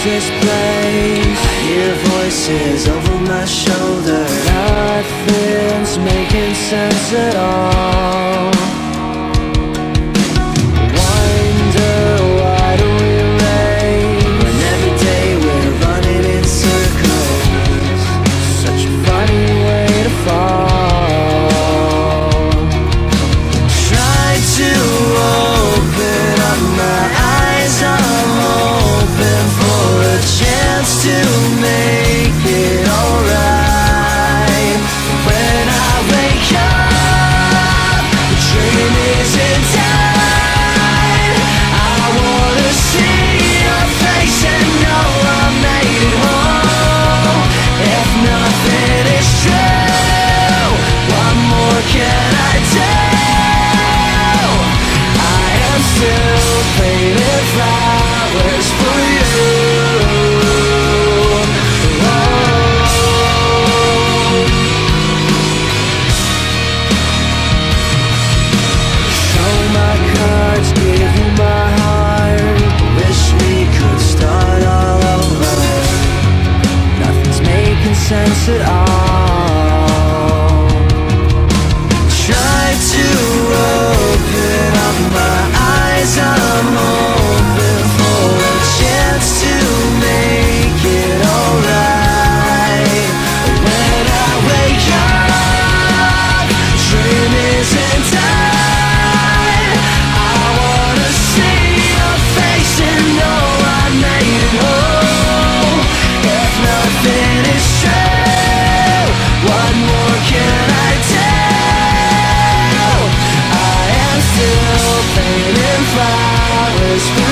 this place. I hear voices over my shoulder. Nothing's making sense at all. Wonder why do we race when every day we're running in circles? Such a funny way to fall. Try to open up my eyes, I'm open for a chance to make it alright. When I wake up, the dream isn't done. I wanna see your face and know I made it home. If nothing is true, what more can I do? I am still painting flowers for you. Show my cards, give you my heart. Wish we could start all over. Nothing's making sense at all. Try to open up my eyes, I'm open for a chance to make it alright. When I wake up, dream isn't done. I wanna see your face and know I made it home. If nothing is true, what more can I do? I am still painting flowers for